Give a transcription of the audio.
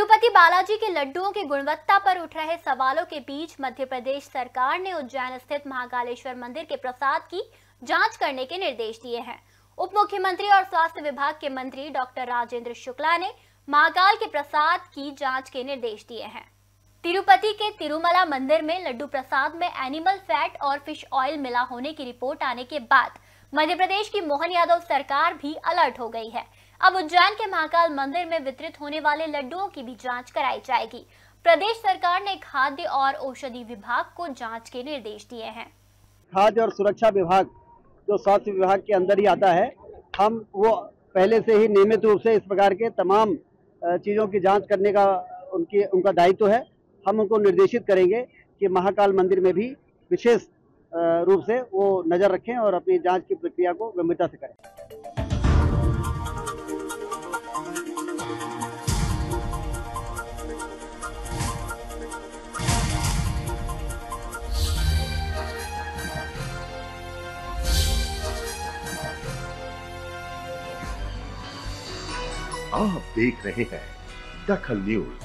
तिरुपति बालाजी के लड्डुओं की गुणवत्ता पर उठ रहे सवालों के बीच मध्य प्रदेश सरकार ने उज्जैन स्थित महाकालेश्वर मंदिर के प्रसाद की जांच करने के निर्देश दिए हैं। उप मुख्यमंत्री और स्वास्थ्य विभाग के मंत्री डॉक्टर राजेंद्र शुक्ला ने महाकाल के प्रसाद की जांच के निर्देश दिए हैं। तिरुपति के तिरुमला मंदिर में लड्डू प्रसाद में एनिमल फैट और फिश ऑयल मिला होने की रिपोर्ट आने के बाद मध्य प्रदेश की मोहन यादव सरकार भी अलर्ट हो गई है। अब उज्जैन के महाकाल मंदिर में वितरित होने वाले लड्डुओं की भी जांच कराई जाएगी। प्रदेश सरकार ने खाद्य और औषधि विभाग को जांच के निर्देश दिए हैं। खाद्य और सुरक्षा विभाग जो स्वास्थ्य विभाग के अंदर ही आता है, हम वो पहले से ही नियमित रूप से इस प्रकार के तमाम चीज़ों की जांच करने का उनका दायित्व है। हम उनको निर्देशित करेंगे कि महाकाल मंदिर में भी विशेष रूप से वो नज़र रखें और अपनी जांच की प्रक्रिया को गंभीरता से करें। आप देख रहे हैं दखल न्यूज।